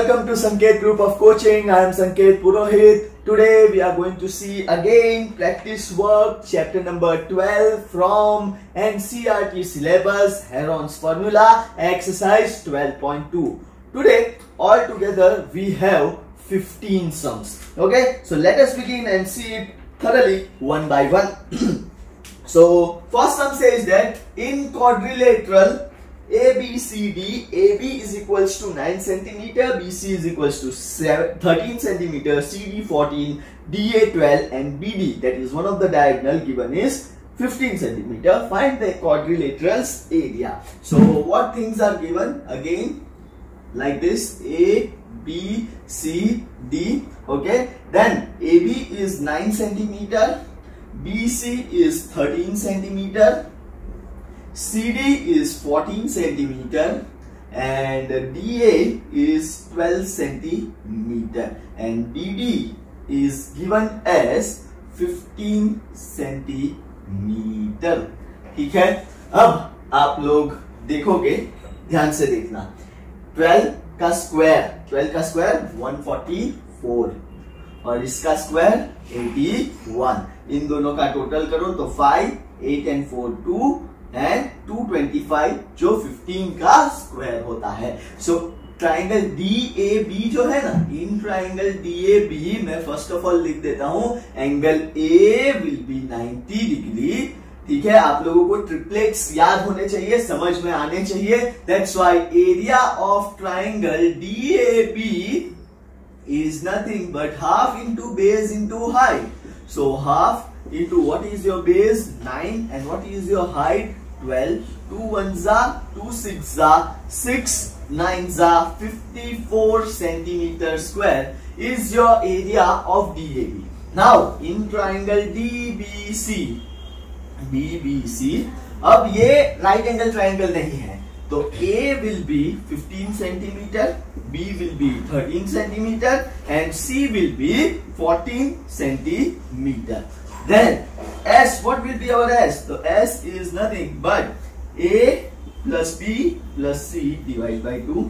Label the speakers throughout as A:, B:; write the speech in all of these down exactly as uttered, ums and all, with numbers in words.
A: welcome to Sanket Group of Coaching. I am Sanket Purohit. Today we are going to see again practice work chapter number twelve from N C E R T syllabus, Heron's formula, exercise twelve point two. Today all together we have fifteen sums. Okay, so let us begin and see it thoroughly one by one. So first sum says that in quadrilateral A B C D, A B is equals to nine centimeter, B C is equals to thirteen centimeter, C D fourteen, D A twelve, and B D, that is one of the diagonal given is fifteen centimeter. Find the quadrilateral's area. So what things are given? Again, like this: A, B, C, D. Okay. Then A B is nine centimeter, B C is thirteen centimeter, C D is fourteen centimeter, and D A is twelve centimeter, and B D is given as fifteen centimeter. ठीक है, अब आप लोग देखोगे, ध्यान से देखना, twelve का स्क्वायर, ट्वेल्व का स्क्वायर वन फोर्टी फोर और इसका स्क्वायर एटी वन, इन दोनों का टोटल करो तो five, eight and four two and two twenty five, जो फिफ्टीन का स्क्वायर होता है. So triangle D A B जो है ना, in triangle D A B मैं फर्स्ट ऑफ ऑल लिख देता हूं, angle A will be ninety degree. ठीक है, आप लोगों को ट्रिपलेट्स याद होने चाहिए, समझ में आने चाहिए. That's why area of triangle D A B is nothing but half into base into height. So half into what is your base? nine, and what is your height? twelve. two ones are two six are six nines are fifty-four centimeter square is your area of D A B. Now in triangle D B C, B B C, अब ये right angle triangle नहीं है, तो A will be fifteen centimeter, B will be thirteen centimeter, and C will be fourteen centimeter. Then S, what will be our S? So S is nothing but A plus B plus C divided by two.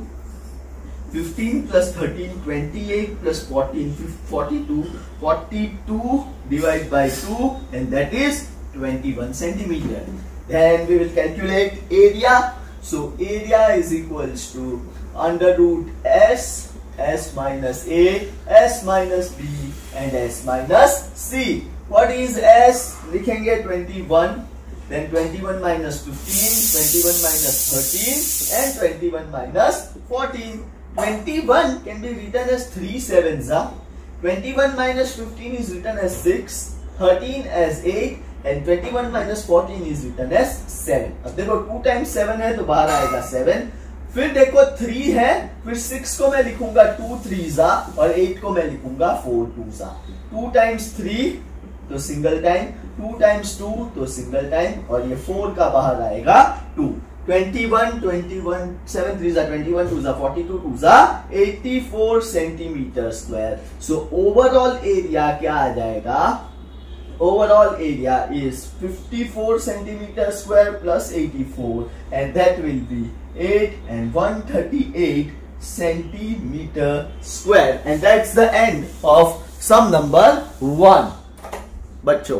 A: fifteen plus thirteen, twenty-eight plus fourteen, forty-two. forty-two divided by two, and that is twenty-one centimeter. Then we will calculate area. So area is equals to under root S, S minus A, S minus B, and S minus C. What is S? लिखेंगे twenty-one, then twenty-one minus fifteen, twenty-one minus thirteen, and twenty-one minus fourteen. twenty-one can be written as three sevens. twenty-one minus fifteen is written as six, thirteen as eight, and twenty-one minus fourteen is written as seven. अब देखो two times seven है तो बाहर आएगा seven. फिर देखो three है, फिर six को मैं लिखूंगा two threes और eight को मैं लिखूंगा four twos. two times three तो single time, two times two तो सिंगल टाइम, और ये फोर का बाहर आएगा two. twenty-one, twenty-one, seven threes are twenty-one, twos are forty-two, twos are eighty-four centimeter square. So overall area क्या आ जाएगा? Overall area is fifty-four centimeter square plus eighty-four, and that will be eight and one hundred thirty-eight centimeter square, and that's the end of sum number one. बच्चों,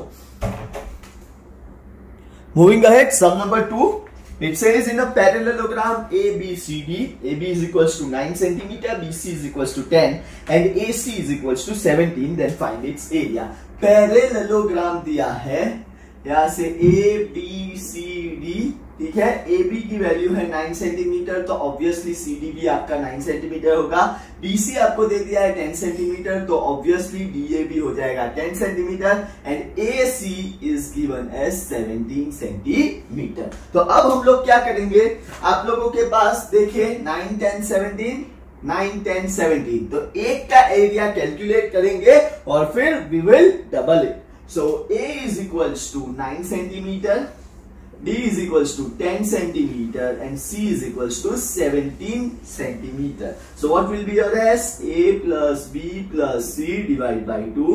A: moving ahead, sum number two. It says in a parallelogram A B C D, A B is equals to nine centimeter, B C is equals to ten, and A C is equals to seventeen. Then find its area. Parallelogram दिया है, यहाँ से A B C D, ठीक है. A B की value है nine centimeter, तो obviously C D भी आपका nine सेंटीमीटर होगा. B C आपको दे दिया है ten सेंटीमीटर, तो ऑब्वियसली D A भी हो जाएगा ten centimeter, and A C is given as seventeen centimeter. तो अब हम लोग क्या करेंगे, आप लोगों के पास देखिए nine, ten, seventeen, nine, ten, seventeen, तो एक का एरिया कैलकुलेट करेंगे और फिर we will double it. So A is equals to nine centimeter, D is equals to ten centimeter, and C is equals to seventeen centimeter. So what will be your S? A plus B plus C divided by two.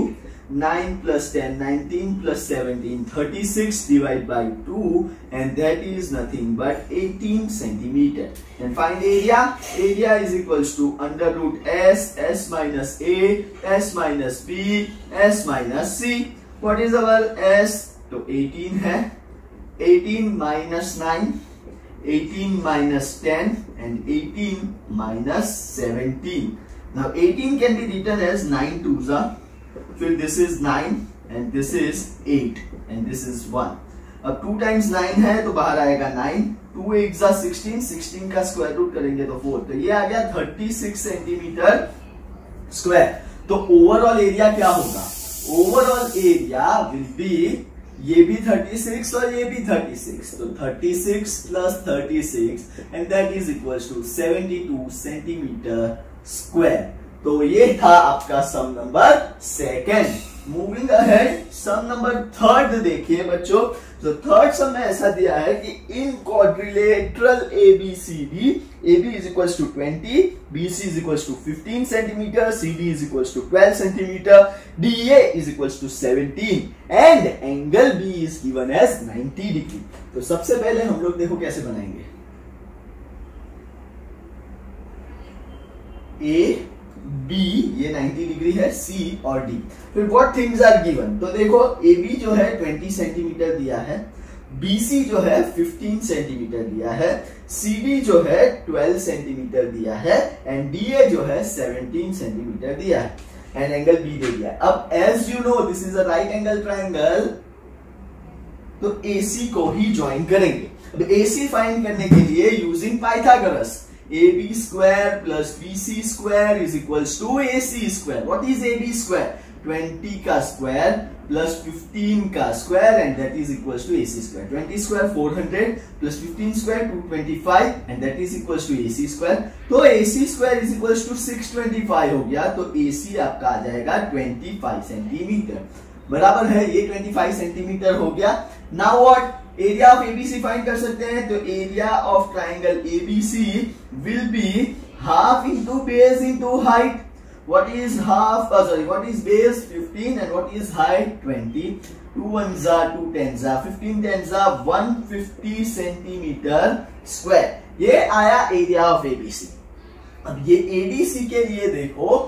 A: nine plus ten, nineteen plus seventeen, thirty-six divided by two, and that is nothing but eighteen centimeter. And find area. Area is equals to under root S, S minus A, S minus B, S minus C. What is our S? तो eighteen है. eighteen minus nine, eighteen minus ten, and eighteen minus seventeen. Now eighteen can be written as nine twos are, फिर this is nine and this is eight and this is one. अब two times nine है तो बाहर आएगा nine, two eights are sixteen, sixteen का square root करेंगे तो four, तो ये आ गया thirty-six सेंटीमीटर स्क्वायर. तो ओवरऑल एरिया क्या होगा? ओवरऑल एरिया विल बी, ये भी thirty-six और ये भी thirty-six, तो thirty-six plus thirty-six and that is equals to seventy-two centimeter square. तो ये था आपका sum number second. Moving ahead, sum number third देखिए बच्चों. तो थर्ड सम में ऐसा दिया है कि in quadrilateral A B C D, A B is equals to twenty, B C is equals to fifteen centimeter, C D is equals to twelve centimeter, D A is equals to seventeen and angle B is given as ninety degree. तो सबसे पहले हम लोग देखो कैसे बनाएंगे. A B ये ninety degree है, सी और डी. फिर व्हाट थिंग्स आर गिवन. तो देखो ए बी जो है ट्वेंटी सेंटीमीटर दिया है, बी सी जो है फिफ्टीन सेंटीमीटर दिया है, सी डी जो है ट्वेल्व सेंटीमीटर दिया है एंड डी ए जो है सेवनटीन सेंटीमीटर दिया है एंड एंगल बी दे दिया है. अब as you know this is a right angle triangle, तो ए सी को ही ज्वाइन करेंगे. अब ए सी फाइंड करने के लिए using Pythagoras, A B square plus B C square is equals to A C square. What is A B square? twenty का square plus fifteen का square and that is equals to A C square. twenty square four hundred plus fifteen square two twenty-five and that is equals to A C square. तो A C square is equals to six twenty-five हो गया. तो A C आपका आ जाएगा twenty-five centimetre. बराबर है, ये twenty-five centimetre हो गया. Now what? Area of ABC find कर सकते हैं. तो area of triangle ABC will be half into base into height. What is half, sorry what is base fifteen and what is height twenty. two ones are two tens are fifteen tens are one fifty centimeter square. ये आया area of ABC. अब ये ADC के लिए देखो,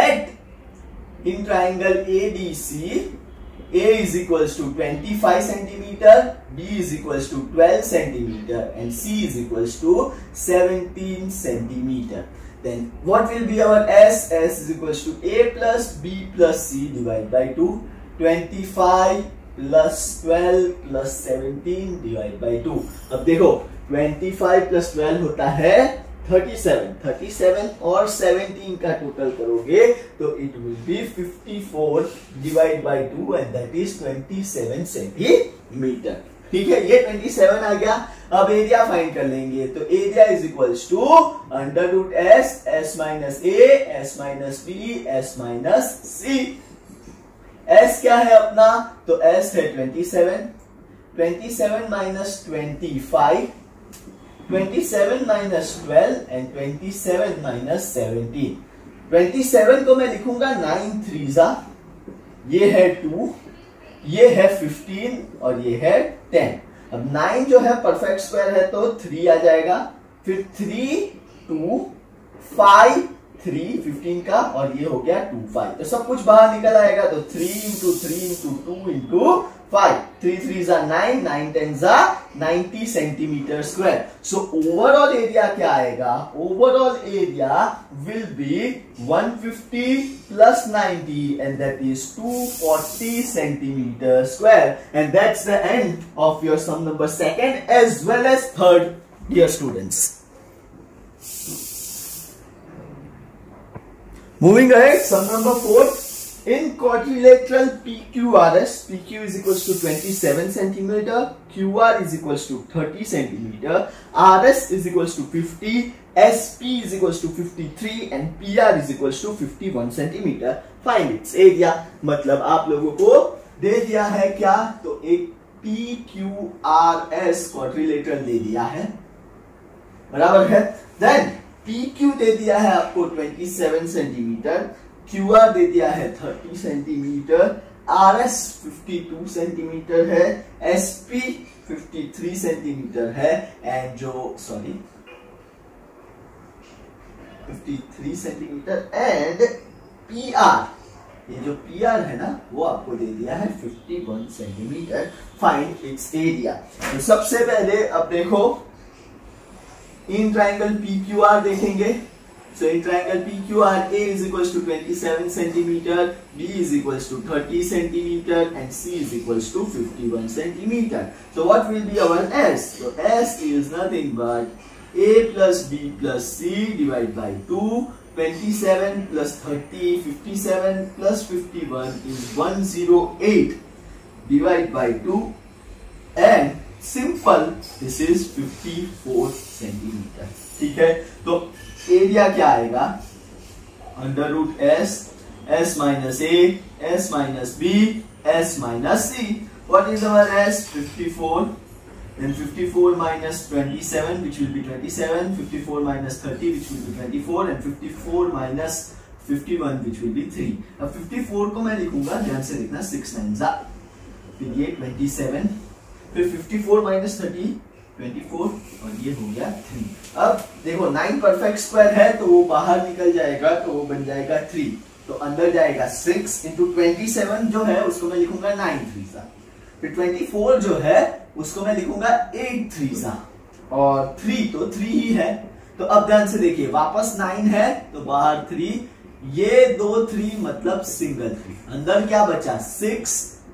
A: let in triangle ADC A is equals to twenty-five centimeter, B is equals to twelve centimeter, and C is equals to seventeen centimeter. Then what will be our S? S is equals to A plus B plus C divided by two. twenty-five plus twelve plus seventeen divided by two. अब देखो twenty-five plus twelve होता है thirty-seven. thirty-seven और seventeen का total करोगे तो it will be fifty-four divided by two and that is twenty-seven centimeter. ठीक है, ये twenty-seven आ गया. अब एरिया फाइंड कर लेंगे. तो area is equals to under root S, S minus A, S minus B, S minus C. S क्या है अपना? तो एस है twenty-seven. twenty-seven minus twenty-five, twenty-seven minus twelve and twenty-seven minus seventeen. twenty-seven को मैं लिखूंगा nine threes, ये है two, ये है fifteen और ये है ten. अब nine जो है परफेक्ट स्क्वायर है तो three आ जाएगा, फिर three two five three fifteen का और ये हो गया two five. तो सब कुछ बाहर निकल आएगा. तो three into three into two into five. three threes are nine, nine tens are ninety centimeter square. So overall area क्या आएगा? Overall area will be one fifty plus ninety and that is two forty centimeter square. And that's the end of your sum number second as well as third, dear students. Moving ahead, sum number four. In quadrilateral P Q R S, P Q is equals to twenty-seven centimeter, Q R is equals to thirty centimeter, R S is equals to fifty, S P is equals to fifty-three and P R is equals to fifty-one centimeter. Find its area. मतलब आप लोगों को दे दिया है क्या? तो एक P Q R S quadrilateral दे दिया है, बराबर है. Then P Q दे दिया है आपको twenty-seven सेंटीमीटर, Q R दे दिया है thirty centimeter, R S fifty two centimeter है, S P fifty three centimeter है, एंड जो sorry fifty three centimeter, and P R, ये जो पी आर है ना वो आपको दे दिया है fifty one centimeter. Find its area. तो सबसे पहले अब देखो in triangle P Q R देखेंगे। So in triangle P Q R, A is equals to twenty-seven centimeter, B is equals to thirty centimeter, and C is equals to fifty-one centimeter. So what will be our S? So S is nothing but A plus B plus C divided by two. twenty-seven plus thirty, fifty-seven plus fifty-one is one hundred eight divided by two, and simple this is fifty-four centimeter. ठीक है, तो area क्या आएगा? Under root S, S minus A, S minus B, S minus C. What is our S? fifty-four. Then fifty-four minus twenty-seven, which will be twenty-seven. fifty-four minus thirty, which will be twenty-four, and fifty-four minus fifty-one, which will be three. अब fifty-four को मैं लिखूंगा, ध्यान से लिखना, six nines जा, फिर ये twenty-seven, फिर fifty-four minus thirty, twenty-four, और ये हो गया three. अब देखो नाइन परफेक्ट स्क्वायर है तो वो बाहर निकल जाएगा तो वो बन जाएगा थ्री, तो अंदर जाएगा सिक्स इंटू ट्वेंटी सेवन जो है उसको मैं लिखूंगा नाइन थ्री सा, फिर ट्वेंटी फोर जो है उसको मैं लिखूंगा एट थ्री सा, और थ्री तो थ्री ही है. तो अब ध्यान से देखिए, वापस नाइन है तो बाहर थ्री, ये दो थ्री मतलब सिंगल थ्री, अंदर क्या बचा? सिक्स,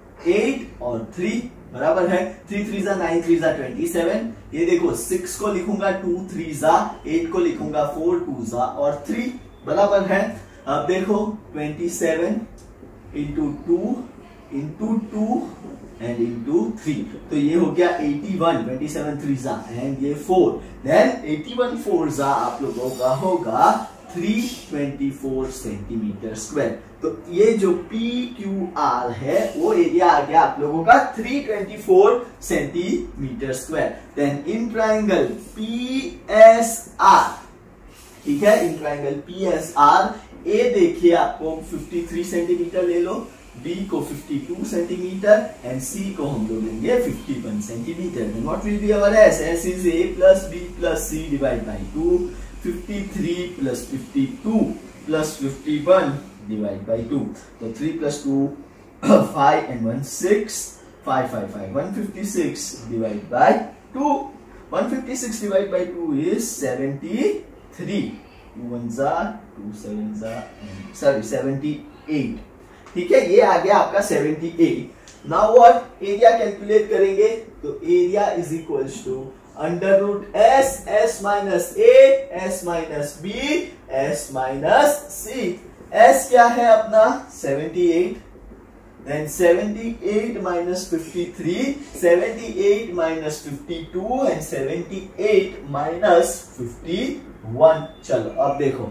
A: एट और थ्री, बराबर है. थ्री थ्री जा नाइन, थ्री जा ट्वेंटी सेवन. ये देखो सिक्स को लिखूंगा टू थ्री जा, एट को लिखूंगा फोर टू जा, और थ्री, बराबर है. अब देखो twenty seven into two into two and into three, तो ये हो गया eighty one. Twenty seven three जा एंड ये four, then eighty one four जा आप लोगों का होगा three twenty four centimeter square. तो ये जो P Q R है वो एरिया आ गया आप लोगों का three twenty four centimeter square. Then in triangle P S R, ठीक है, in triangle P S R, A देखिए आपको फिफ्टी थ्री सेंटीमीटर ले लो, B को fifty two centimeter, and C को हम लोग लेंगे fifty one centimeter. Then what will be our S? S is A plus B plus C divided by two. fifty-three plus fifty-two plus fifty-one divided by two. So three plus two, five, and one six, five, five, five. one fifty-six divided by two. one fifty-six divided by two is seventy-three. Two ones are, two sevens are, sorry, seventy-eight. ठीक है, ये आ गया आपका seventy-eight. Now what? Area calculate करेंगे तो area is equals to under root S, S minus A, S minus B, S minus C. S क्या है अपना? Seventy eight. Then seventy eight minus fifty three, seventy eight minus fifty two, and seventy eight minus fifty one. चलो अब देखो,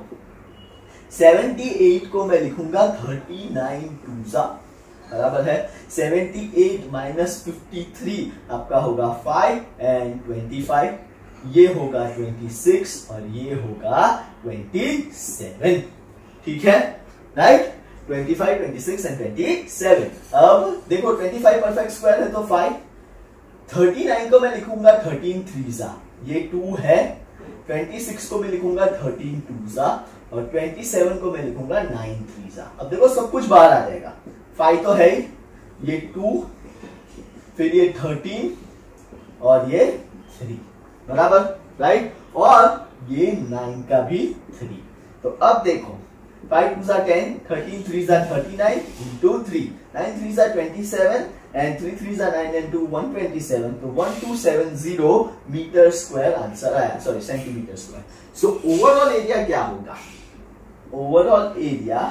A: seventy eight को मैं लिखूंगा thirty nine two जा, बराबर है. Seventy eight minus fifty three आपका होगा फाइव एंड ट्वेंटी फाइव, ये होगा ट्वेंटी सिक्स और ये होगा ट्वेंटी सेवन. ठीक है, right? Twenty five, twenty six and twenty seven. अब देखो ट्वेंटी फाइव परफेक्ट स्क्वायर है तो फाइव. थर्टी नाइन को मैं लिखूंगा थर्टीन थ्री जा, ये टू है. ट्वेंटी सिक्स को मैं लिखूंगा थर्टीन टू जा, और ट्वेंटी सेवन को मैं लिखूंगा नाइन थ्री जा. अब देखो सब कुछ बाहर आ जाएगा. फाइव तो है ही, ये टू, फिर ये थर्टीन और ये थ्री, बराबर, राइट? और ये नाइन का भी थ्री. तो अब देखो फाइव टू जा टेन, थर्टीन थ्री जा thirty nine, into three, nine three जा twenty seven, and three three जा nine, and two one twenty seven. तो one two seven zero meter square answer आया, sorry centimeter square. So overall area क्या होगा? Overall area,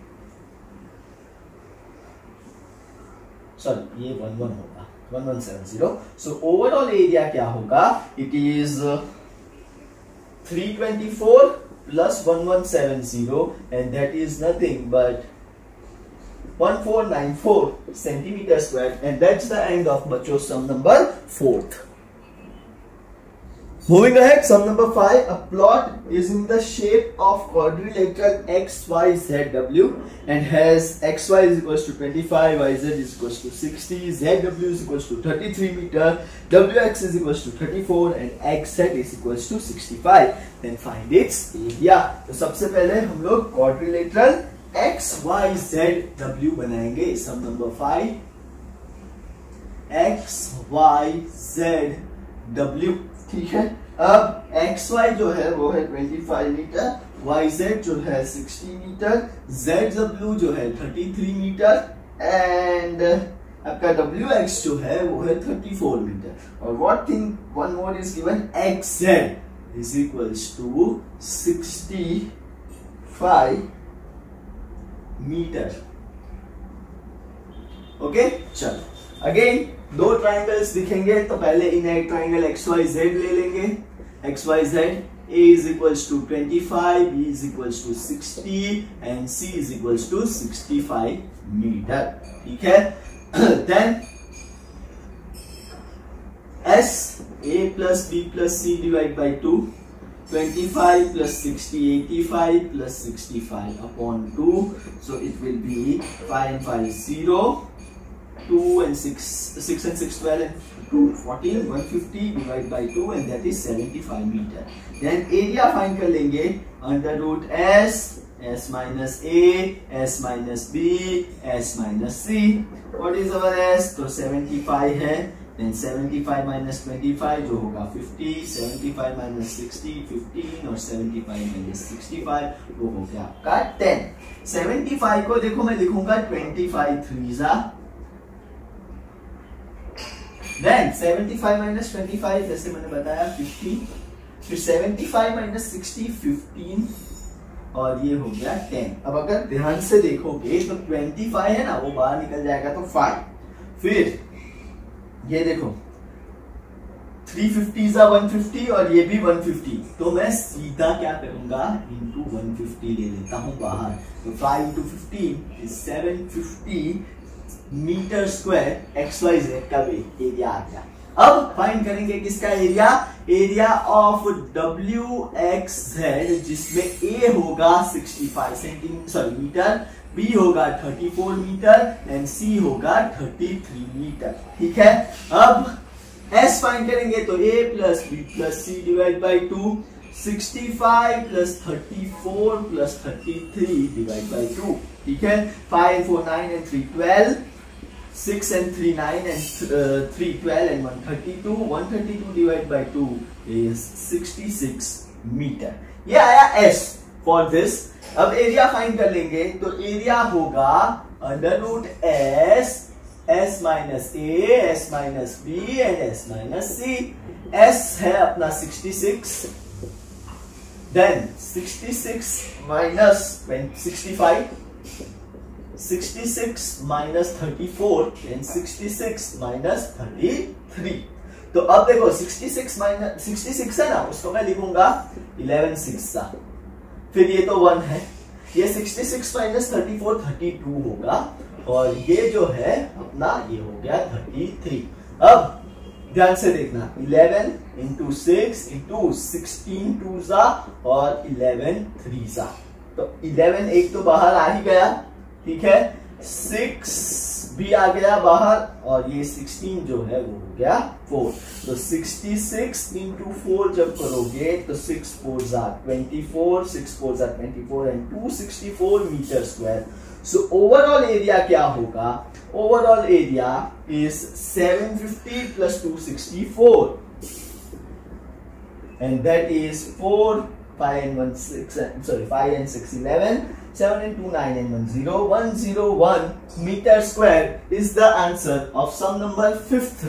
A: sorry ये one one होगा, one one seven zero. So overall area क्या होगा? It is three twenty four plus one one seven zero, and that is nothing but one four nine four centimeter square. And that's the end of बच्चों sum number fourth. Moving ahead, sum number five. A plot is in the shape of quadrilateral x, y, z, w and has x, y is equals to twenty-five, y, z is equals to sixty, z, w is equals to thirty-three meter, w, x is equals to thirty-four and x, z is equals to sixty-five. Then find its area. तो सबसे पहले हम लोग quadrilateral x, y, z, w बनाएंगे. Sum number five. x, y, z, w. ठीक है. अब x y जो है वो है पच्चीस मीटर, y z जो है साठ मीटर, z w जो है तैंतीस मीटर एंड आपका w x जो है वो है चौंतीस मीटर. और what thing one more is given, x z is equals to पैंसठ मीटर. ओके, चलो अगेन दो ट्राइंगल्स दिखेंगे तो पहले इन्हें ट्राइंगल एक्स वाई जेड ले लेंगे. X Y Z, A is equals to twenty-five, B is equals to sixty and C is equals to sixty-five meter. ठीक है. Then S, A plus B plus C divided by two. twenty-five plus sixty, eighty-five plus sixty-five upon two. So it will be five and five zero. two and six, six and six, twelve and two, fourteen, one hundred fifty divided by two and that is seventy-five meter. Then area find कर लेंगे under root S, S minus A, S minus B, S minus C. What is our S? तो seventy-five है. Then seventy-five minus twenty-five जो होगा fifty, seventy-five minus sixty, fifteen और seventy-five minus sixty-five वो हो गया आपका ten. seventy-five को देखो मैं लिखूंगा twenty-five threes आ. Then seventy-five minus twenty-five जैसे मैंने बताया fifty, फिर seventy-five minus sixty, fifteen और ये हो गया ten. अब अगर ध्यान से देखोगे तो twenty-five है ना, वो बाहर निकल जाएगा तो five. फिर ये देखो three fifty is one fifty और ये भी one fifty, तो मैं सीधा क्या करूंगा into one fifty ले लेता हूं बाहर. तो five into fifteen is seven fifty meter square X Y Z का एरिया आ गया. अब फाइंड करेंगे किसका area, area of W X Z जिसमें ए होगा पैंसठ सेंटीमीटर सॉरी मीटर, बी होगा चौंतीस मीटर एंड सी होगा तैंतीस मीटर. ठीक है. अब एस फाइंड करेंगे तो A plus B plus C divide by two, sixty-five plus thirty-four plus thirty-three divided by two. ठीक है. five and four nine and three twelve, six and three nine and uh, three twelve and one thirty-two. one thirty-two divided by two is sixty-six meter. ये आया S for this. अब area find कर लेंगे तो area होगा under root S, S minus A, S minus B and S minus C. S है अपना sixty-six. Then sixty-six minus sixty-five, sixty-six minus thirty-four and sixty-six minus thirty-three. तो अब देखो sixty-six minus sixty-six है ना, उसको मैं लिखूंगा eleven six सा. फिर ये तो one है, ये sixty-six minus thirty-four thirty-two होगा और ये जो है अपना ये हो गया thirty-three. अब ध्यान से देखना, eleven into six into sixteen twos और eleven threes. तो eleven एक तो बाहर आ ही गया. ठीक है. six भी आ गया बाहर और ये sixteen जो है वो हो गया four. तो sixty-six into four जब करोगे तो six fours are twenty-four, six fours are twenty-four and two hundred sixty-four meter square. So overall area क्या होगा, overall area is seven fifty plus two hundred sixty-four and that is four, five and one six sorry five and six eleven, seven and two nine and one zero, one zero one meter square is the answer of sum number fifth.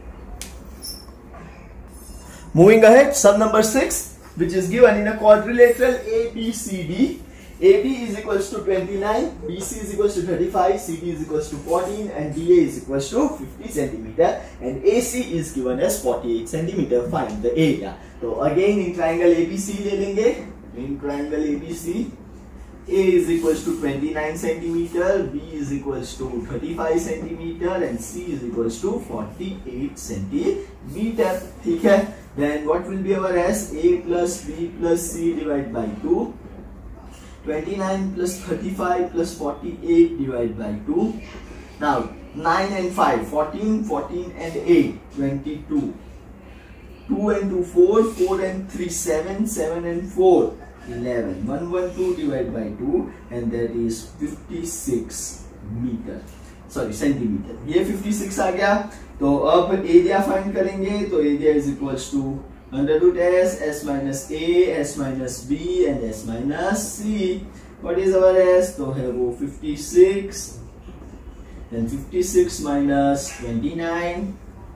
A: Moving ahead, sum number six, which is given in a quadrilateral A B C D. A B is equals to twenty-nine, B C is equals to thirty-five, C D is equals to fourteen and D A is equals to fifty centimeter and A C is given as forty-eight centimeter. Find the area. So again in triangle A B C ले लेंगे. In triangle A B C, A is equals to twenty-nine centimeter, B is equals to thirty-five centimeter and C is equals to forty-eight centimeter. ठीक है. Then what will be our S? A plus B plus C divided by two. twenty-nine plus thirty-five plus forty-eight divided by two. Now nine and five, fourteen, fourteen and eight, twenty-two. two and two, four, four and three, seven, seven and four, eleven. one hundred twelve divided by two and that is fifty-six meter. Sorry centimeter. ये fifty-six आ गया. तो अब area find करेंगे. तो area is equals to under root S, S minus A, S minus B and S minus C. What is our S? तो है वो fifty-six. then fifty-six minus twenty-nine,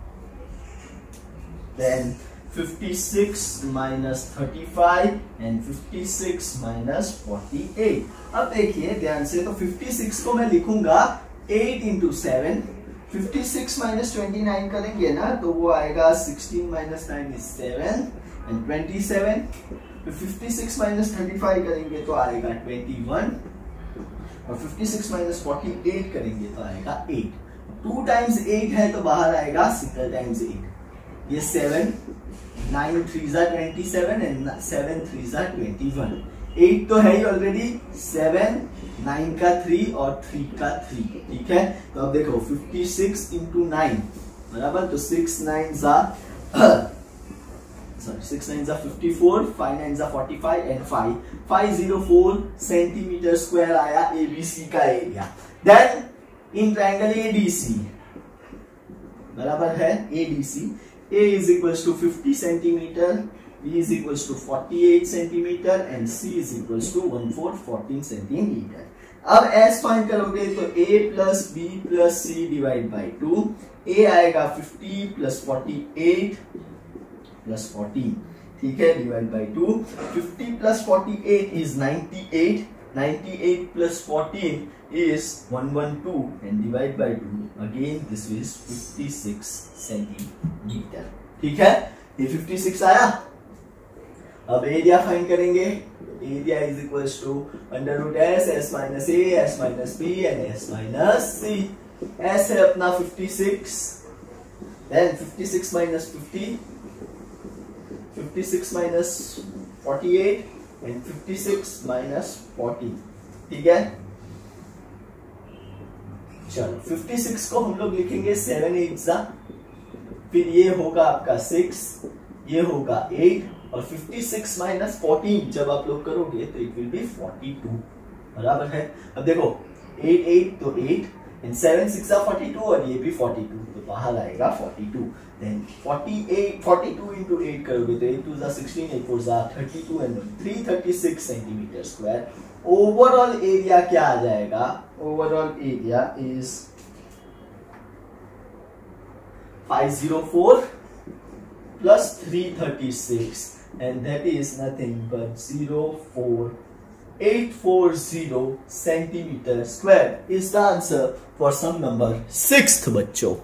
A: then fifty-six minus thirty-five and fifty-six minus forty-eight. अब देखिए ध्यान से, तो fifty-six को मैं लिखूंगा eight into seven. fifty-six minus twenty-nine करेंगे ना तो वो आएगा sixteen minus nine is seven and twenty-seven. तो fifty-six minus thirty-five करेंगे तो आएगा twenty-one और fifty-six minus forty-eight करेंगे तो आएगा eight. two times eight है तो बाहर आएगा single times eight. ये seven, nine threes are twenty-seven and seven threes are twenty-one. eight तो है ही ऑलरेडी, seven, nine का three और three का three. ठीक है, तो अब देखो fifty-six into nine बराबर, तो six nines are sorry six nines are fifty-four, five nines are forty-five and five five hundred four centimeter square आया A B C का area. Then in triangle A D C बराबर है A D C. A is equals to fifty centimeter, B is equals to forty-eight centimeter and C is equals to one four fourteen centimeter. अब S find करोगे तो A plus B plus C divide by two. A आएगा fifty plus forty-eight plus fourteen. ठीक है, divide by two. fifty plus forty-eight is ninety-eight. ninety-eight plus fourteen is one hundred twelve and divide by two. Again this is fifty-six centimeter. ठीक है, ये fifty-six आया. अब area find करेंगे. Area is equals to under root S, S minus A, S minus B and S minus C. S है अपना fifty-six, then fifty-six minus fifty, fifty-six minus forty-eight and fifty-six minus forty. ठीक है, चलो fifty-six को हम लोग लिखेंगे seven eight सा, फिर ये होगा आपका six, ये होगा eight और fifty-six minus fourteen जब आप लोग करोगे तो it will be forty-two. बराबर है. अब देखो eight eight तो eight and seven six are forty-two और ये भी forty-two, तो बाहर आएगा forty-two. then forty-eight forty-two into eight करोगे तो eight twos are sixteen, eight fours are thirty-two and three hundred thirty-six centimeter square. Overall area क्या आ जाएगा? Overall area is five hundred four plus three hundred thirty-six and that is nothing but zero four eight four zero centimeter square is the answer for sum number sixth. बच्चों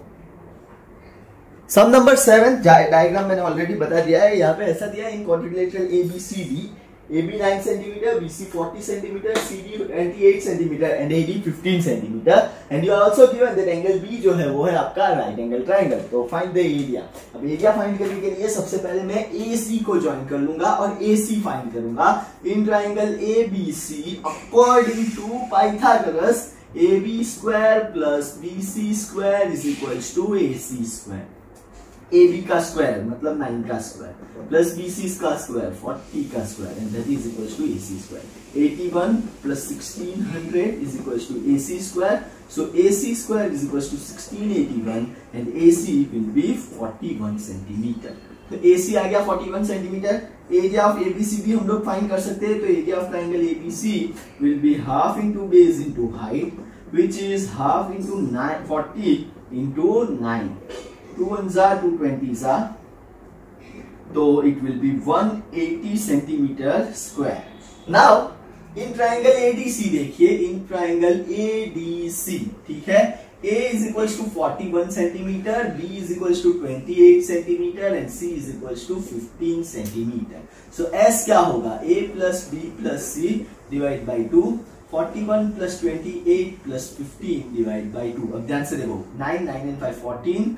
A: sum number seven diagram मैंने already बता दिया है. यहाँ पे ऐसा दिया है in quadrilateral A B C D, A B nine centimeter, B C forty centimeter, C D twenty-eight centimeter and A D fifteen centimeter and you are also given that angle B जो है वो है आपका right angle triangle. तो find the area. अब area find करने के लिए सबसे पहले मैं A C को ज्वाइन कर लूंगा और A C फाइंड करूंगा. In triangle A B C according to Pythagoras A B square plus B C square is equals to A C square. A B का स्क्वायर मतलब nine का square plus B C का square forty का square and that is equals to A C square. eighty-one plus sixteen hundred is equals to A C square. So A C square is equals to sixteen eighty-one and A C will be forty-one centimeter. तो A C आ गया forty-one centimeter. Area of A B C भी हम लोग find कर सकते हैं. तो area of triangle A B C will be half into base into height which is half into nine forty into nine. two ones are two twenties are, so it will be one hundred eighty centimeter square. Now in triangle A D C देखिए, in triangle A D C ठीक है, A is equals to forty-one centimeter, B is equals to twenty-eight centimeter and C is equals to fifteen centimeter. So S क्या होगा? A plus B plus C divide by two. forty-one plus twenty-eight plus fifteen divide by two. अब ध्यान से देखो, nine nine and five fourteen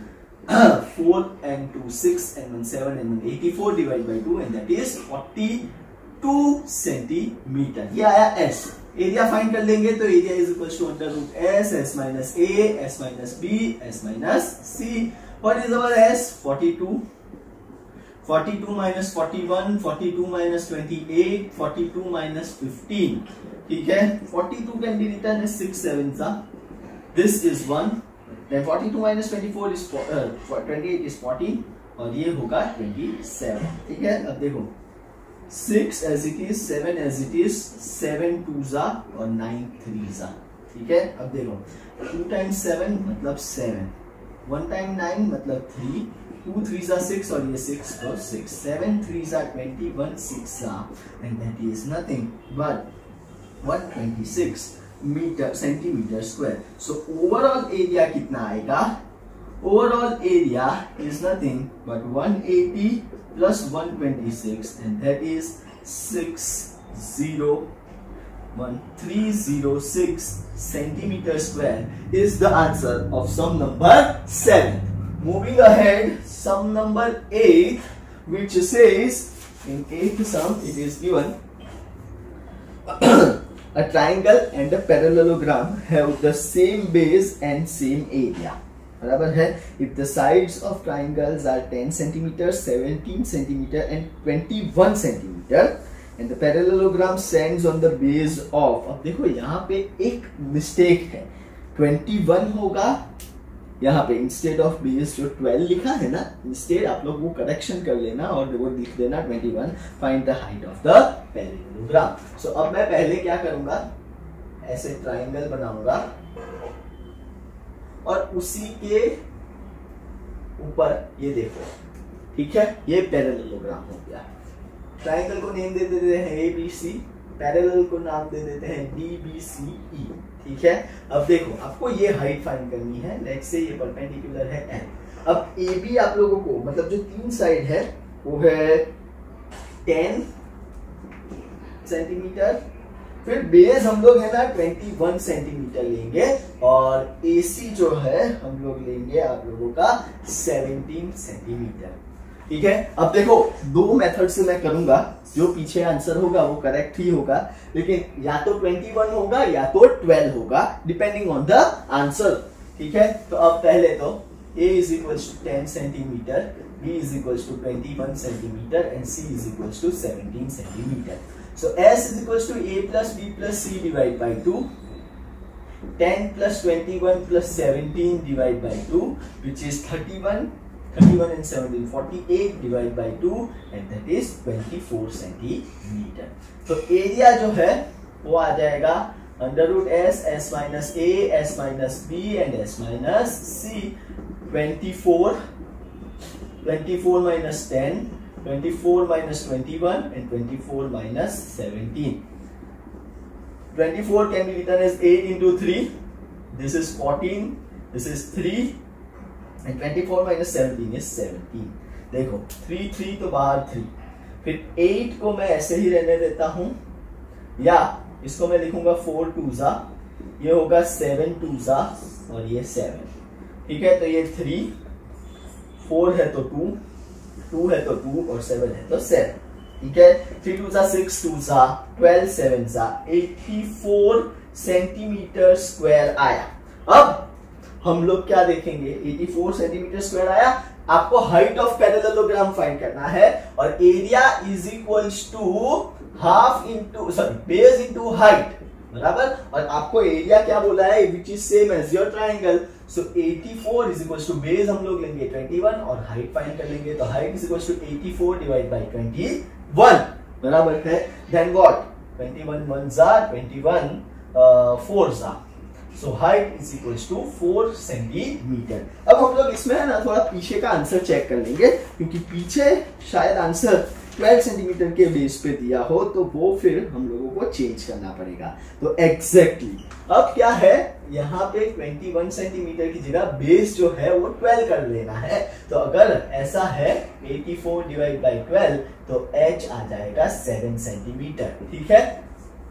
A: four and two six and one seven and one eighty-four divided by two and that is forty-two centimeter. ये आया s. Area find कर लेंगे तो area is equal to under root S S minus A S minus B S minus C. What is our s? forty-two. forty-two minus forty-one, forty-two minus twenty-eight, forty-two minus fifteen. ठीक है. forty-two can be written as six sevens. This is one. Then forty-two minus twenty-four is uh, twenty-eight is forty और ये होगा twenty-seven. ठीक है. अब देखो six as it is, seven as it is, seven twos और nine threes. ठीक है. अब देखो two times seven मतलब seven, one time nine मतलब three, two threes are six और ये six plus six, seven threes are twenty, one six and that is nothing but one hundred twenty-six meter centimeter square. So overall area कितना आएगा? Overall area is nothing but one eighty plus one twenty-six and that is six thousand thirteen oh six centimeter square is the answer of sum number seven. Moving ahead, sum number eight, which says in eighth sum it is given a triangle and a parallelogram have the same base and same area. बराबर है. If the sides of triangles are ten centimeters, seventeen centimeter and twenty-one centimeter and the parallelogram stands on the base of. अब देखो यहाँ पे एक mistake है. twenty-one होगा यहाँ पे इंस्टेड ऑफ बेस जो twelve लिखा है ना, इंस्टेड आप लोग वो करेक्शन कर लेना और वो लिख देना twenty-one. Find the height of the parallelogram. So अब मैं पहले क्या करूंगा, ऐसे ट्राइंगल बनाऊंगा और उसी के ऊपर ये देखो. ठीक है. ये पैरेललोग्राम हो गया. ट्राइंगल को नेम दे देते हैं ए बी सी, पैरेलल को नाम दे देते हैं डी बी सी ई. ठीक है. अब देखो आपको ये हाइट फाइंड करनी है. लेट्स से ये परपेंडिकुलर है एल. अब ए बी आप लोगों को मतलब जो तीन साइड है वो है ten सेंटीमीटर. फिर बेस हम लोग है ना twenty-one सेंटीमीटर लेंगे और एसी जो है हम लोग लेंगे आप लोगों का seventeen सेंटीमीटर. ठीक है. अब देखो दो मेथड से मैं करूंगा, जो पीछे आंसर होगा वो करेक्ट ही होगा, लेकिन या तो twenty-one होगा या तो twelve होगा डिपेंडिंग ऑन द आंसर. ठीक है. तो अब पहले तो a is equals to ten centimeter, b is equals to twenty-one centimeter and c is equals to seventeen centimeter. So s is equals to a plus b plus c divided by two. ten plus twenty-one plus seventeen divided by two, which is thirty-one. thirty-one and seventeen, forty-eight divided by two and that is twenty-four centimeter. तो area जो है वो आ जाएगा under root S S minus A S minus B and S minus C. twenty-four, twenty-four minus ten, twenty-four minus twenty-one and twenty-four minus seventeen. twenty-four can be written as eight into three. This is fourteen. This is three. And twenty-four minus seventeen is seventeen. देखो three three तो बाहर three. फिर eight को मैं ऐसे ही रहने देता हूं या इसको मैं लिखूंगा four twos, ये होगा seven twos और ये seven. ठीक है. तो ये three, four है तो two, two है तो two और seven है तो seven. ठीक है. three twos are six twos are twelve sevens are eighty-four centimeter square आया. अब हम लोग क्या देखेंगे, eighty-four सेंटीमीटर स्क्वायर आया. आपको हाइट ऑफ पैरेललोग्राम फाइंड करना है और area is equals to half into sorry base into height. बराबर. और आपको एरिया क्या बोला है, which is same as your triangle. So eighty-four is equals to base हम लोग लेंगे twenty-one और हाइट फाइंड कर लेंगे. तो height is equals to eighty-four divide by twenty-one. बराबर है. Then what, twenty-one ones are twenty-one uh, fours are. So height is equals to four centimeter. अब हम लोग इसमें है ना थोड़ा पीछे का आंसर चेक कर लेंगे, क्योंकि पीछे शायद आंसर twelve सेंटीमीटर के बेस पे दिया हो तो वो फिर हम लोगों को चेंज करना पड़ेगा. तो एग्जैक्टली exactly. अब क्या है, यहाँ पे twenty-one सेंटीमीटर की जगह बेस जो है वो twelve कर लेना है. तो अगर ऐसा है eighty-four डिवाइड बाई twelve तो h आ जाएगा seven सेंटीमीटर. ठीक है.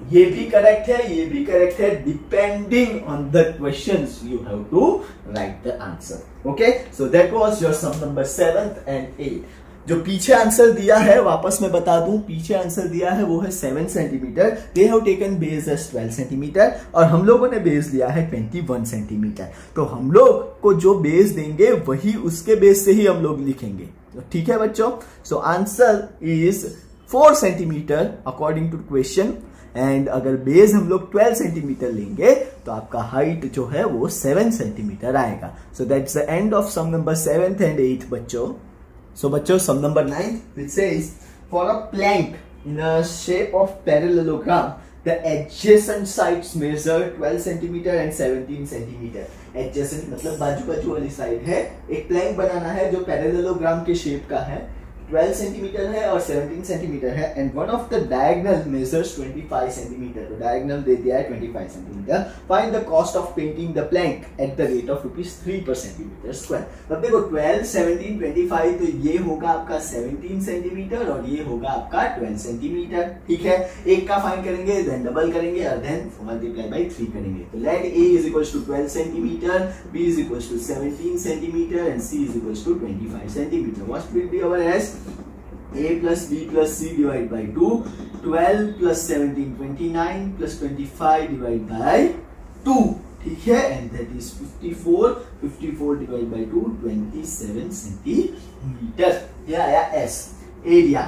A: ये भी करेक्ट है, ये भी करेक्ट है, depending on the questions you have to write the answer. Okay, so that was your sum number seventh and eight. जो पीछे आंसर दिया है, वापस मैं बता दूं, पीछे आंसर दिया है वो है seven centimeter, they have taken base as twelve centimeter, और हम लोगों ने बेस लिया है ट्वेंटी वन सेंटीमीटर। तो हम लोग को जो बेस देंगे वही उसके बेस से ही हम लोग लिखेंगे। ठीक है बच्चों, so answer is four centimeter according to question, and अगर बेस हम लोग ट्वेल्व सेंटीमीटर लेंगे तो आपका हाइट जो है वो सेवन सेंटीमीटर आएगा। So that's the end of sum number seventh and eight बच्चों। So बच्चों, sum number nine, which says for a plank in a shape of parallelogram, the adjacent sides measure twelve centimeter and seventeen centimeter. Adjacent मतलब बाजू बाजू वाली side है। एक Planck बनाना है जो पैरेललोग्राम के शेप का है, ट्वेल्व सेंटीमीटर है और सेवनटीन सेंटीमीटर है, and one of the diagonal measures twenty five centimeter. तो डायगोनल दे दिया है twenty five centimeter. Find the cost of painting the plank at the rate of rupees three per centimeter square. अब देखो twelve, seventeen, twenty five, तो ये होगा आपका सेवनटीन सेंटीमीटर और ये होगा आपका ट्वेल्व सेंटीमीटर। ठीक है, एक का फाइंड करेंगे, देन डबल करेंगे और देन मल्टीप्लाई बाय थ्री करेंगे। तो let A is equals to twelve centimeter, B is equals to seventeen centimeter and C is equals to twenty five centimeter. What will be our S? A plus B plus C divided by two, twelve plus seventeen, twenty-nine plus twenty-five divided by two, ठीक है, and that is fifty-four, fifty-four divided by two, twenty-seven centimeter। ये आया S, area,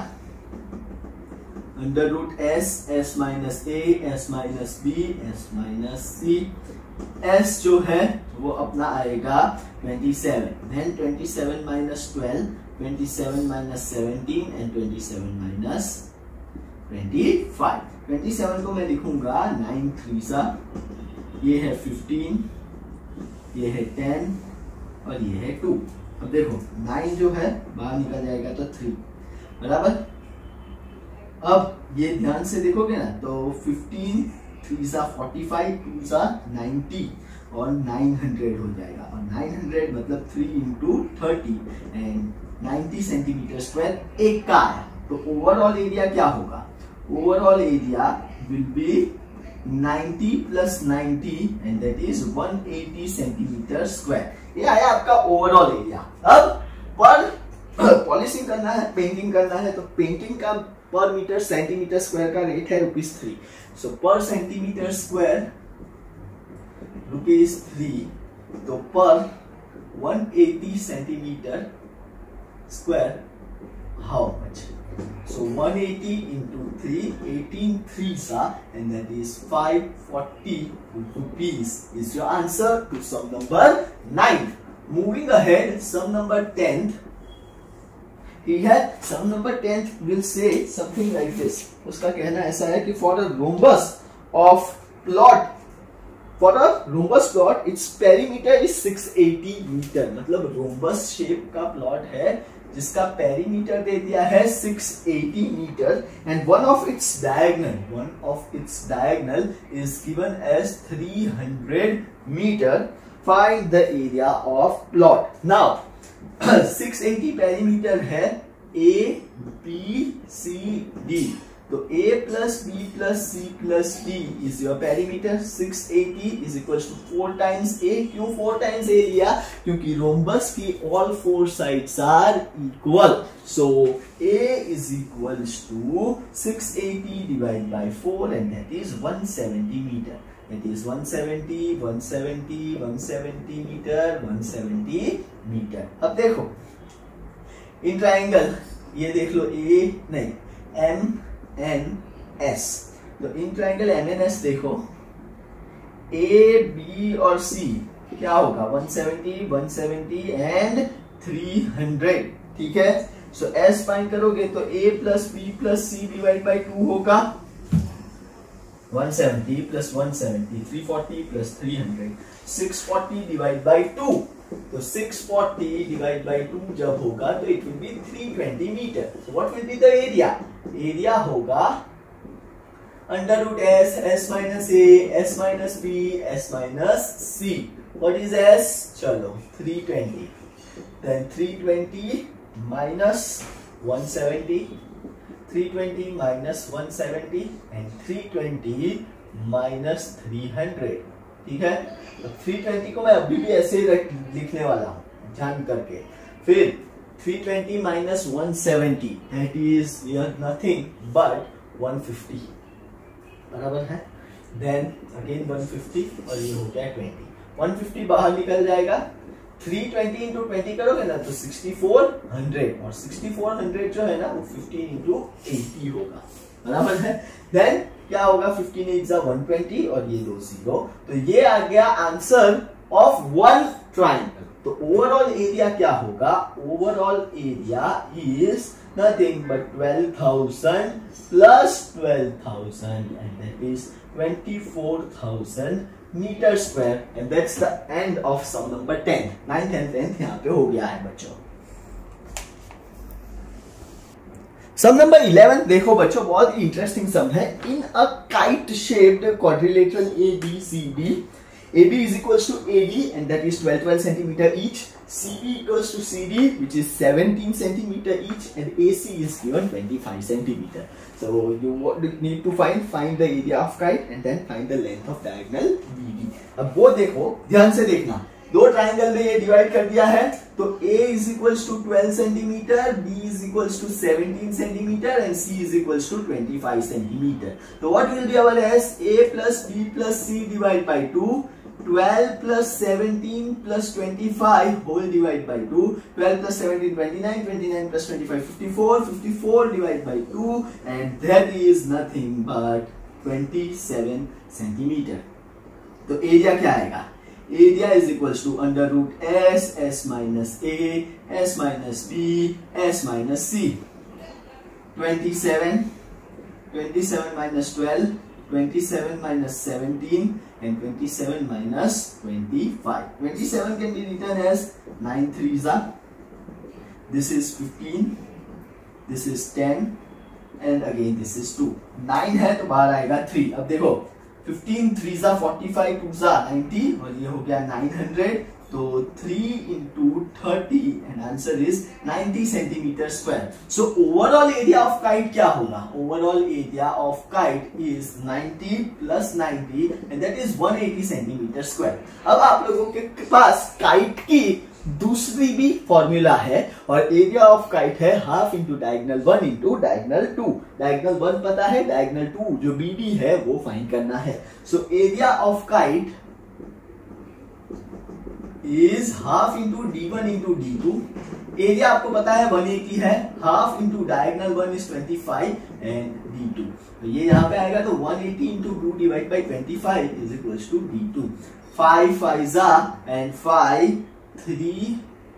A: under root S, S minus A, S minus B, S minus C, S जो है वो अपना आएगा twenty-seven, then twenty-seven minus twelve, twenty-seven minus seventeen and twenty-seven minus twenty-five। twenty-seven को मैं लिखूंगा nine थ्री सा, ये है fifteen, ये है ten और ये है two। अब देखो nine जो है बाहर निकल जाएगा तो three, बराबर। अब ये ध्यान से देखोगे ना तो fifteen थ्री सा forty-five, two सा ninety और nine hundred हो जाएगा, और nine hundred मतलब three into thirty and ninety centimeter square एक का आया। तो ओवरऑल एरिया क्या होगा? Overall area will be ninety plus ninety and that is one eighty centimeter square. ये आया आपका ओवरऑल एरिया। अब पर पॉलिशिंग करना है, पेंटिंग करना है, तो पेंटिंग का पर मीटर सेंटीमीटर स्क्वायर का रेट है rupees three. So per centimeter square rupees three, तो पर one eighty सेंटीमीटर square how much? So one eighty into three, eighteen threes are, and that is five forty rupees is your answer to sum number nine. Moving ahead, sum number tenth. Here sum number tenth will say something like this. उसका कहना ऐसा है कि for a rhombus of plot, for a rhombus plot, its perimeter is six eighty meter। मतलब rhombus shape का plot है जिसका perimeter दे दिया है six eighty meter, and one of its diagonal, one of its diagonal is given as three hundred meter. Find the area of plot. Now six eighty perimeter है A, B, C, D, तो A plus B plus C plus D is your perimeter। six eighty is equals to four times A। क्यों four times A लिया? क्योंकि rhombus की all four sides are equal, so A is equals to six eighty divided by four and that is one seventy meter। That is one seventy, one seventy, one seventy meter, one seventy meter। अब देखो in triangle, ये देख लो A नहीं M N S, तो in triangle M N S देखो, A, B और C क्या होगा? one seventy, one seventy and three hundred। ठीक है, सो S फाइंड करोगे तो A plus B plus C divide by two होगा, one seventy plus one seventy, three forty plus three hundred, six forty divide by two, तो six forty divide by two जब होगा तो it will be three twenty meter. So what will be the area? Area होगा under root S, S minus A, S minus B, S minus C। What is S? चलो three twenty, then three twenty minus one seventy, three twenty minus one seventy and three twenty minus three hundred. ठीक है, तो three twenty को मैं अभी भी ऐसे ही लिखने वाला हूं ध्यान करके। फिर three twenty minus one seventy, that is nothing but one fifty, बराबर है। देन अगेन वन फिफ्टी और ये हो गया ट्वेंटी, वन फिफ्टी बाहर निकल जाएगा। थ्री ट्वेंटी इंटू ट्वेंटी करोगे ना तो सिक्सटी फोर हंड्रेड, और सिक्सटी फोर हंड्रेड जो है ना वो फिफ्टीन इंटू एटी होगा, बराबर है। देन क्या होगा, फिफ्टीन इज वन ट्वेंटी और ये दो जीरो, तो ये आ गया आंसर ऑफ वन ट्राइंगल। तो ओवरऑल एरिया क्या होगा, overall area is nothing but twelve thousand plus twelve thousand and that is twenty four thousand meter square, and that's the end of sum number ten. Ninth and tenth यहाँ पे हो गया है बच्चों। Sum number eleven देखो बच्चों, बहुत ही interesting sum है। In a kite shaped quadrilateral A B C D, A B is equals to A D and that is twelve twelve centimeter each, C B equals to C D which is seventeen centimeter each, and A C is given twenty-five centimeter. So you need to find find the area of kite and then find the length of diagonal B D. अब वो देखो, ध्यान से देखना, दो triangle में ये divide कर दिया है, तो A is equals to twelve centimeter, B is equals to seventeen centimeter and C is equals to twenty-five centimeter. So what will be our S? A plus B plus C divided by two, twelve plus seventeen plus twenty-five whole divided by two, twelve plus seventeen twenty-nine, twenty-nine plus twenty-five fifty-four, fifty-four divided by two, and that is nothing but twenty-seven centimeter. तो area क्या आएगा, area is equals to under root S, S minus A, S minus B, S minus C. Twenty seven, twenty seven minus twelve, twenty-seven minus seventeen and twenty-seven minus twenty-five. twenty-seven can be written as nine threes are. This is fifteen, this is ten and again this is two. nine है तो बाहर आएगा three. अब देखो fifteen threes are forty-five, twos are ninety और ये हो गया nine hundred, तो three into thirty and answer is ninety centimeter square. So overall area of kite क्या होगा, overall area of kite is ninety plus ninety and that is one hundred eighty centimeter square. अब आप लोगों के पास kite की दूसरी भी formula है और एरिया ऑफ काइट है half into diagonal one into diagonal two. Diagonal one पता है, डायगनल टू जो बी डी है वो फाइंड करना है। सो area of kite is half into D one into D two. Area आपको पता है one eighty है, half into diagonal one is twenty-five and D two. तो ये यहाँ पे आएगा तो one eighty into two divided by twenty-five is equals to D two. five fives are and five, three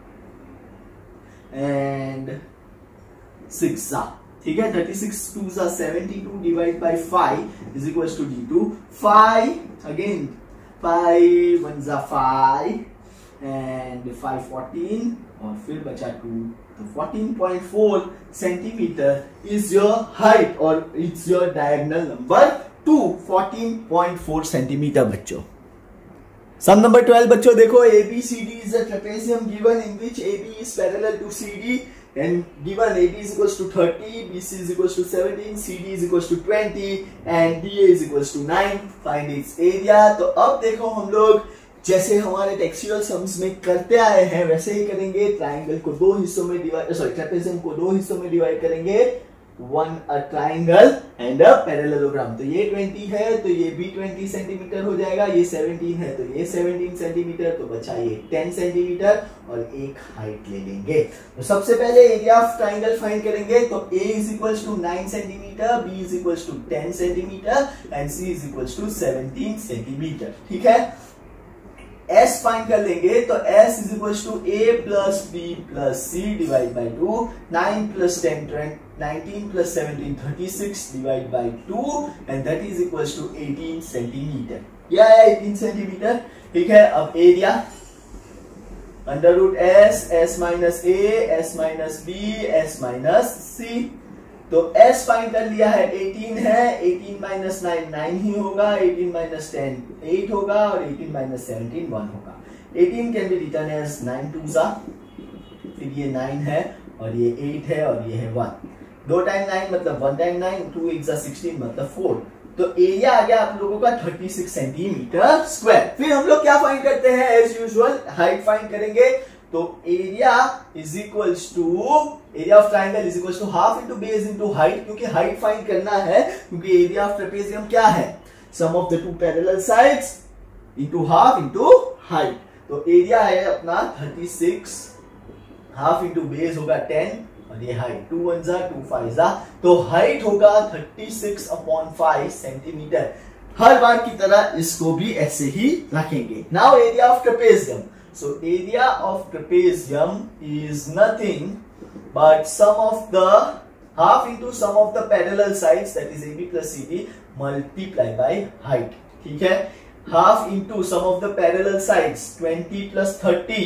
A: and six are. ठीक है, thirty-six twos are seventy-two divided by five is equals to D two. five again, five ones are five and five fourteen और फिर बचा to, तो fourteen point four centimeter is your height और it's your diagonal number two, fourteen point four centimeter बच्चों। Sum number twelve बच्चों देखो, A B C D is a trapezium given in which A B is parallel to C D and given A B is equals to thirty, B C is equals to seventeen, C D is equals to twenty and D A is equals to nine. Find its area. तो अब देखो हम लोग जैसे हमारे textual sums में करते आए हैं वैसे ही करेंगे। ट्राइंगल को दो हिस्सों में डिवाइड, सॉरी ट्रेपेजियम को दो हिस्सों में डिवाइड करेंगे, one a triangle and a parallelogram. तो ये ट्वेंटी है तो ये भी ट्वेंटी सेंटीमीटर हो जाएगा, ये सेवनटीन है तो ये सेवनटीन सेंटीमीटर, तो बचा ये टेन सेंटीमीटर और एक हाइट ले लेंगे। तो सबसे पहले एरिया ऑफ ट्राइंगल फाइंड करेंगे, तो A is equals to nine centimeter, B is equals to ten centimeter and C is equals to seventeen centimeter. ठीक है, S फाइंड कर लेंगे तो S is equals to A plus B plus C divide by two, nine plus ten nineteen plus seventeen thirty six divide by two and that is equals to eighteen centimeter. यह है eighteen centimeter. ठीक है, अब area under root S, S minus A, S minus B, S minus C। तो S find कर लिया है, eighteen है, एटीन माइनस नाइन नाइन ही होगा, एटीन माइनस टेन एट होगा और एटीन माइनस सेवनटीन वन होगा। Eighteen can be written as nine two जा, फिर ये नाइन है और ये एट है और ये है वन। दो टाइम नाइन मतलब one time nine, two eight जा सिक्सटीन मतलब फोर। तो एरिया आ गया आप लोगों का थर्टी सिक्स सेंटीमीटर स्क्वायर। फिर हम लोग क्या फाइंड करते हैं, एज यूजुअल हाइट फाइंड करेंगे। तो area is equals to area of triangle is equals to half into base into height, क्योंकि हाइट फाइंड करना है, क्योंकि एरिया ऑफ ट्रेपेजियम क्या है, sum of the two parallel sides into half into height. तो area है अपना thirty six, half into base होगा टेन और ये हाइट टू वन जा टू फाइव जा, तो हाइट होगा thirty six upon five centimeter. हर बार की तरह इसको भी ऐसे ही रखेंगे। Now area of trapezium, so area of trapezium is nothing but sum of the half into sum of the parallel sides, that is A B plus C D multiplied by height, ठीक है। half into sum of the parallel sides twenty plus thirty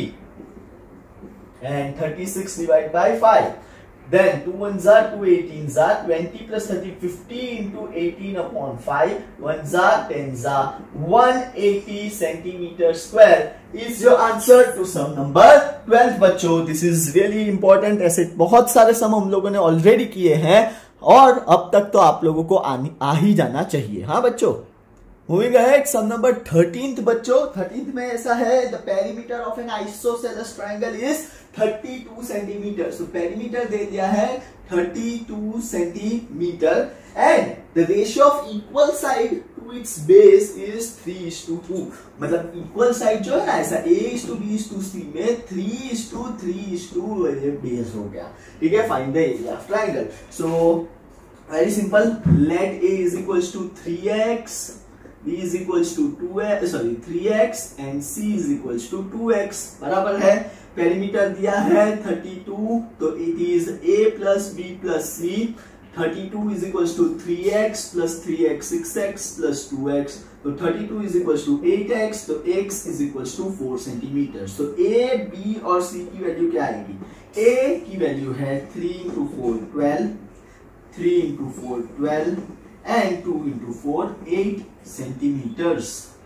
A: and thirty-six divided by five, then two one za two eighteen za, twenty plus thirty fifty into eighteen upon five, one za ten za, one eighty centimeter square is your answer to sum number twelve। बच्चों this is really important. ऐसे बहुत सारे सम हम लोगों ने already किए हैं और अब तक तो आप लोगों को आ, आ ही जाना चाहिए। हाँ बच्चों, moving ahead, sum number thirteenth बच्चों। थर्टींथ में ऐसा है, the perimeter of an isosceles triangle is thirty two centimeter. So perimeter दे दिया है thirty two centimeter and the ratio of equal side to its base is three is to two. मतलब equal side जो है ना, ऐसा a is to b is to c में three is to three is two base हो गया, ठीक है। Find the area of triangle. So very simple, let a is equals to three x, b is equals to two x, sorry three x and c is equals to two x, बराबर है। Perimeter दिया है thirty two, तो it is a plus b plus c। Thirty two is equals to three x plus three x six x plus two x, तो thirty two is equals to eight x, तो x is equals to four centimeter. तो a, b और c की value क्या आएगी, a की value है three into four twelve, three into four twelve and two into four eight centimeters.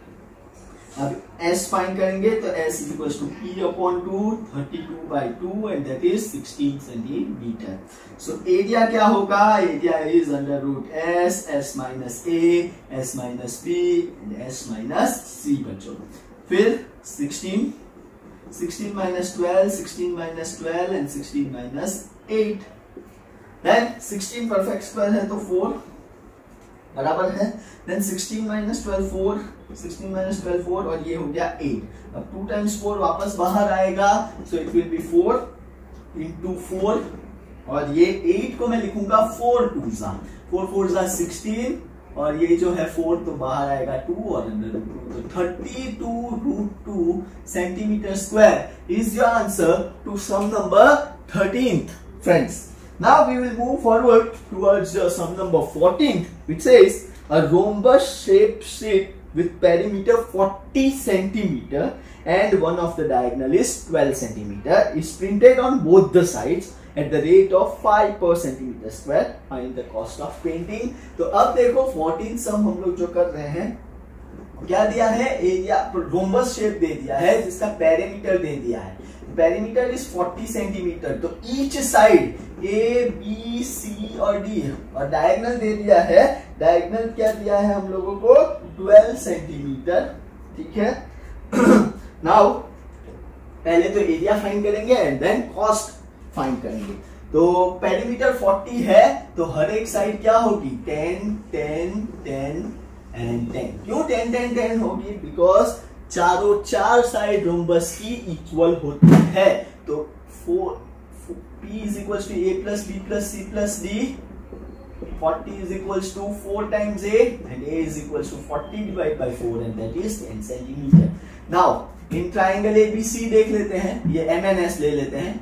A: अब s find करेंगे तो s is equal to p upon two, thirty two by two and that is sixteen centimeter. So area क्या होगा, area is under root s, s minus a, s minus b and s minus c बच्चों। फिर sixteen, sixteen minus twelve, sixteen minus twelve and sixteen minus eight, then sixteen perfect square है तो four, बराबर है। Then sixteen minus twelve four, sixteen minus twelve four और ये हो गया एट। अब टू टाइम्स फोर वापस बाहर आएगा, so it will be four into four और ये एट को मैं लिखूंगा फोर टू जा, फोर फोर जा सिक्सटीन और ये जो है फोर तो बाहर आएगा टू और अंदर टू, तो thirty two root two centimeter square is your answer to sum number thirteenth friends. Now we will move forward towards uh, sum number fourteen, which says a rhombus shaped sheet with perimeter forty centimeter and one of the diagonal is twelve centimeter is printed on both the sides at the rate of five per centimeter square. Find the cost of painting. तो अब देखो fourteen sum हम लोग जो कर रहे हैं, क्या दिया है, एरिया रोम्बस शेप दे दिया है जिसका पेरीमीटर दे दिया है, पेरीमीटर इज फोर्टी सेंटीमीटर। तो each side A B C और डी और डायगोनल दे दिया है, डायगोनल क्या दिया है हम लोगों को, ट्वेल्व सेंटीमीटर, ठीक है। नाउ पहले तो एरिया फाइंड करेंगे एंड देन कॉस्ट फाइंड करेंगे। तो पेरीमीटर फोर्टी है तो हर एक साइड क्या होगी, ten ten ten and ten. क्यों टेन टेन टेन होगी, बिकॉज चारों चार साइड रोम्बस की इक्वल होती है। तो four P is equals to A plus B plus C plus D, forty is equals to four times A and A is equals to forty divided by four and that is ten centimeter. Now in triangle A B C देख लेते हैं, ये M N S ले लेते हैं,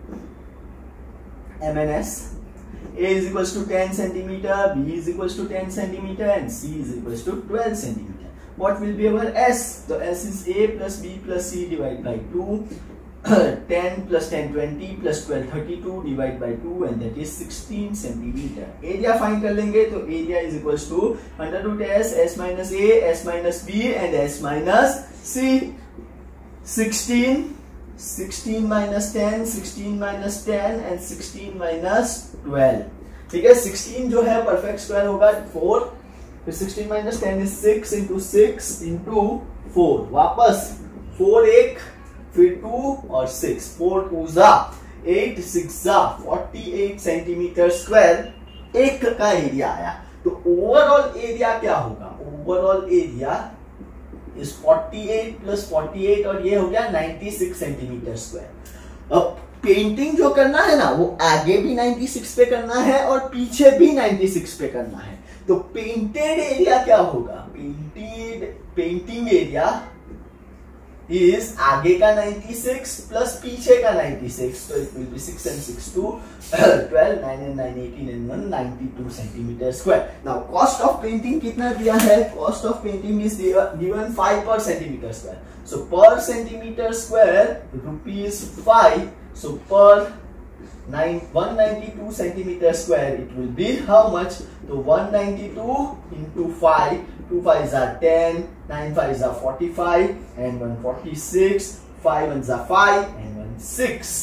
A: M N S A is equals to ten centimeter, B is equals to ten centimeter and C is equals to twelve centimeter. What will be our S? So S is A plus B plus C divided by two. ten plus ten twenty plus twelve thirty-two divided by two and that is sixteen centimeter. Area find कर लेंगे तो area is equals to under root S, S minus A, S minus B and S minus C. Sixteen, sixteen minus ten, sixteen minus ten and sixteen minus twelve. ठीक है, sixteen जो है perfect square होगा four, फिर sixteen minus ten is six into six into four, वापस four एक, फिर two और सिक्स, फोर टू जा एट, सिक्स जा फोर्टी एट सेंटीमीटर स्क्वायर एक का एरिया आया। तो ओवरऑल एरिया क्या होगा, overall area is forty eight plus forty eight और ये हो गया नाइंटी सिक्स सेंटीमीटर स्क्वायर। अब पेंटिंग जो करना है ना वो आगे भी नाइंटी सिक्स पे करना है और पीछे भी नाइंटी सिक्स पे करना है। तो पेंटेड एरिया क्या होगा, पेंटेड पेंटिंग एरिया इज आगे का नाइंटी सिक्स प्लस पीछे का नाइंटी सिक्स, तो it will be six and six to twelve, nine and nine eighteen and one ninety two centimeter square. Now cost of painting कितना दिया है, cost of painting is given five per centimeter square, so per centimeter square rupees five, so per nine one ninety-two centimeter square it will be how much, so one ninety-two into five, two fives are ten, nine fives are forty-five and one forty-six, five ones are five and one six,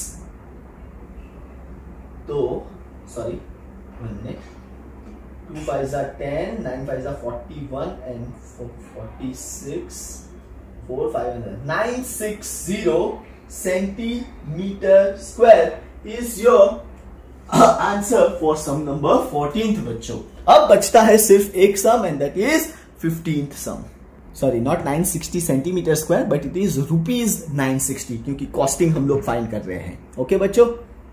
A: so sorry one minute, two fives are ten, nine fives are forty-one and forty-six, four five and nine sixty centimeter square is your answer for sum number fourteenth बच्चों। अब बचता है सिर्फ एक sum and that is fifteenth sum, sorry not nine sixty centimeter square but it is rupees nine sixty, क्योंकि costing हम लोग find कर रहे हैं। ओके बच्चों,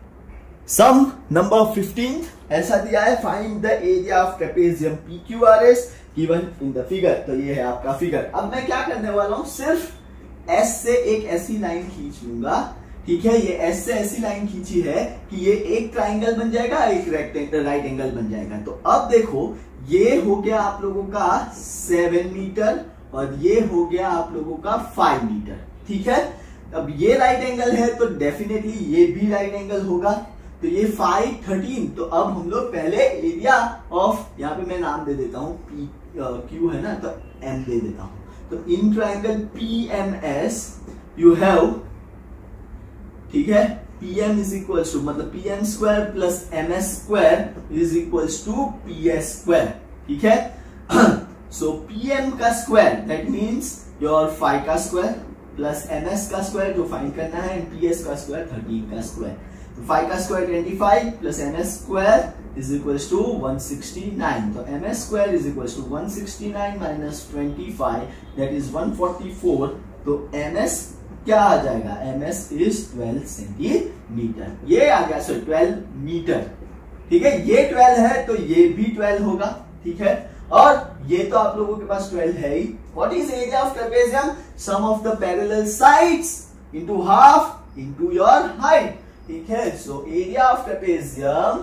A: सम नंबर फिफ्टींथ ऐसा दिया है, find the area of trapezium P Q R S given in the figure. तो ये है आपका फिगर। अब मैं क्या करने वाला हूं, सिर्फ एस से एक ऐसी लाइन खींच लूंगा, ठीक है, ये एस से ऐसी लाइन खींची है कि ये एक ट्राइंगल बन जाएगा, एक रेक्टेंगल राइट एंगल बन जाएगा। तो अब देखो ये हो गया आप लोगों का सेवन मीटर और ये हो गया आप लोगों का फाइव मीटर, ठीक है। अब ये राइट एंगल है तो डेफिनेटली ये भी राइट एंगल होगा, तो ये फाइव थर्टीन। तो अब हम लोग पहले एरिया ऑफ, यहाँ पे मैं नाम दे देता हूं पी क्यू है ना, तो एम दे देता हूं। तो in triangle P M S you have, ठीक है, P M is equal to मतलब P M square plus M S square is equal to P S square, ठीक है। सो पी एम का square that means your five का square plus M S का square जो find करना है, and P S का स्क्वायर थर्टीन का स्क्वायर। तो फाइव का square twenty five plus M S square is equals to one sixty-nine, तो ms square is equals to one sixty-nine minus twenty-five that is one forty-four, तो ms क्या आ जाएगा, ms is twelve centimetre, ये आ गया, so twelve metre, ठीक है। ये ट्वेल्व है तो ये भी ट्वेल्व होगा, ठीक है, और ये तो आप लोगों के पास ट्वेल्व है ही। What is area of trapezium, sum of the parallel sides into half into your height, ठीक है। सो एरिया ऑफ ट्रेपेजियम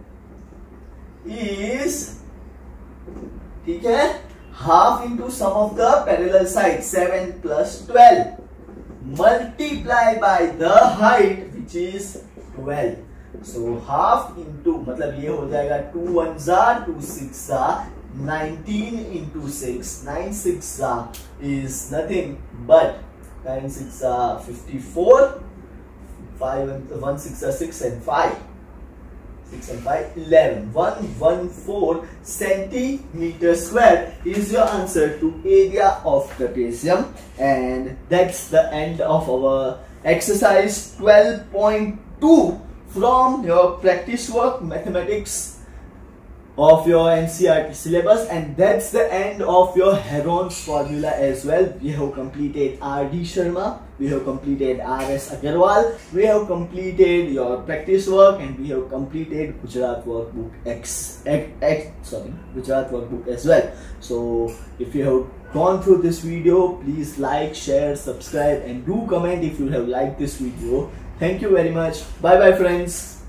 A: is, ठीक है, half into sum of the parallel sides, seven plus twelve multiply by the height which is twelve, so half into मतलब ये हो जाएगा two ones are two six are nineteen into six, nine six are is nothing but nine six are fifty-four, five one six are six and five, six and five, eleven. one fourteen centimeter square is your answer to area of trapezium, and that's the end of our exercise twelve point two from your practice work mathematics of your N C R T syllabus, and that's the end of your Heron's formula as well. We have completed R D Sharma, we have completed R S Agarwal, we have completed your practice work, and we have completed Gujarat workbook X, X, X sorry Gujarat workbook as well. So if you have gone through this video, please like, share, subscribe, and do comment if you have liked this video. Thank you very much. Bye bye friends.